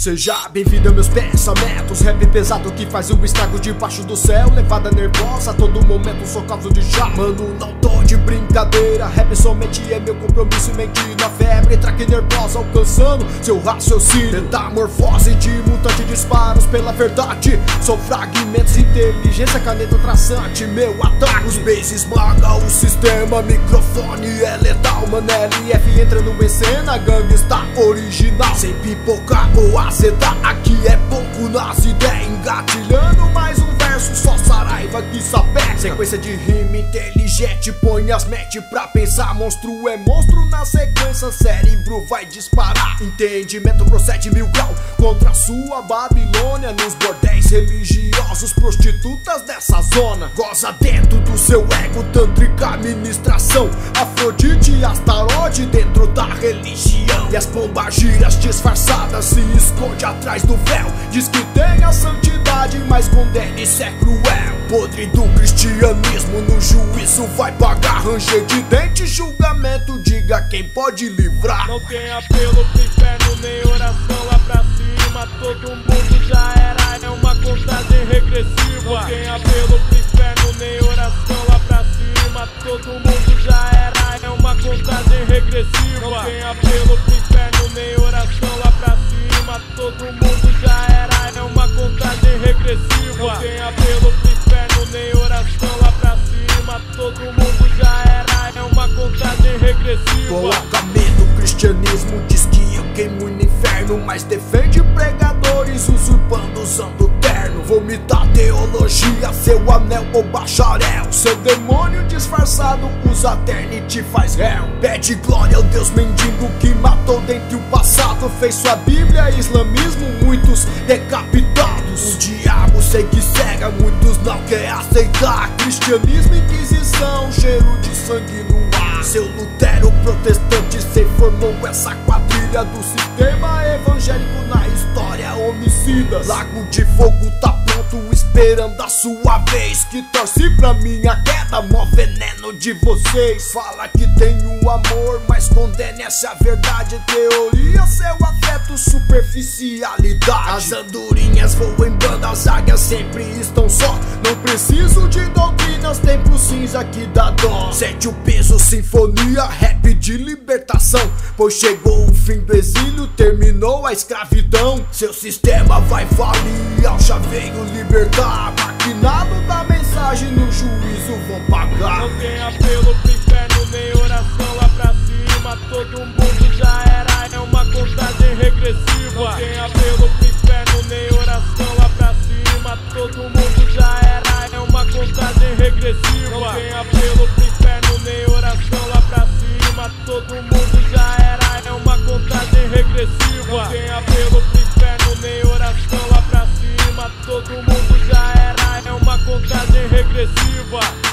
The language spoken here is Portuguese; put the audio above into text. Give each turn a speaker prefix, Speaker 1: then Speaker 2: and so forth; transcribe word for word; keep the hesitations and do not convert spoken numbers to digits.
Speaker 1: Seja bem-vindo aos meus pensamentos. Rap pesado que faz o estrago debaixo do céu. Levada nervosa a todo momento, sou caso de chá. Mano, não tô de brincadeira. Rap somente é meu compromisso. Mentir na febre, traque nervosa alcançando seu raciocínio. Metamorfose de mutante, disparos pela verdade. Sou fragmentos, inteligência, caneta traçante. Meu ataque, os bases esmaga o sistema. Microfone é letal, mano, L F entrando em cena. Gangue está original, sem pipocar ou azedar. Aqui é pouco nas ideias, engatilhando mais um verso. Só Saraiva que sapeca. Sequência de rima inteligente, põe as mete pra pensar. Monstro é monstro na sequência, cérebro vai disparar. Entendimento procede mil grau contra sua Babilônia. Nos bordéis religiosos, prostitutas dessa zona. Goza dentro do seu ego, tântrica ministração. Afrodite e Astarote dentro da religião. E as pombagiras disfarçadas se esconde atrás do véu. Diz que tem a santidade, mas condena e é cruel. Podre do cristianismo, no juízo vai pagar. Ranger de dente, julgamento, diga quem pode livrar.
Speaker 2: Não tem apelo pro inferno, nem oração lá pra cima. Todo mundo já era, é uma contagem regressiva. Não tem apelo pro inferno, nem oração lá pra cima. Todo mundo já era, é uma contagem regressiva. Não tem apelo pro inferno, nem oração lá pra cima. Todo mundo já era, é uma contagem regressiva. Não tem apelo pro inferno, nem oração lá pra cima. Todo mundo já era, é uma contagem regressiva.
Speaker 1: Coloca medo, cristianismo diz que eu queimo no inferno, mas defende pregadores usurpando usando terno. Vomitar teologia, seu anel ou bacharel. Seu demônio disfarçado usa terno e te faz réu. Pede glória ao Deus mendigo que matou dentre o passado. Fez sua Bíblia islamismo, muitos decapitados. O diabo sei que cega, muitos não quer aceitar. Cristianismo, inquisição, cheiro de sangue no ar. Seu Lutero protestante se formou essa quadrilha do sistema evangélico na história homicida. Lago de fogo tá pronto esperando a sua vez. Que torce pra minha queda, mó veneno de vocês. Fala que tem o amor, mas condena essa verdade. Teoria, seu afeto, superficialidade. As andorinhas voam em banda, as águias sempre estão só. Não preciso de doutrinas, tempo cinza que dá dó. Sente o peso, sinfonia, rap de libertação. Pois chegou o fim do exílio, terminou a escravidão. Seu sistema vai falir, ao chaveiro libertar. Maquinado da mensagem, no juízo vão pagar.
Speaker 2: Não tem apelo pro inferno, nem oração lá pra cima. Todo mundo já era, é uma contagem regressiva. Não tem apelo pro inferno, nem oração lá pra cima. Todo mundo já era, é uma contagem regressiva. Não tem apelo pro inferno, nem oração lá pra cima. Todo mundo já era, é uma contagem regressiva. Não tem apelo pro inferno, nem oração lá pra cima. Todo mundo já era, é uma contagem regressiva.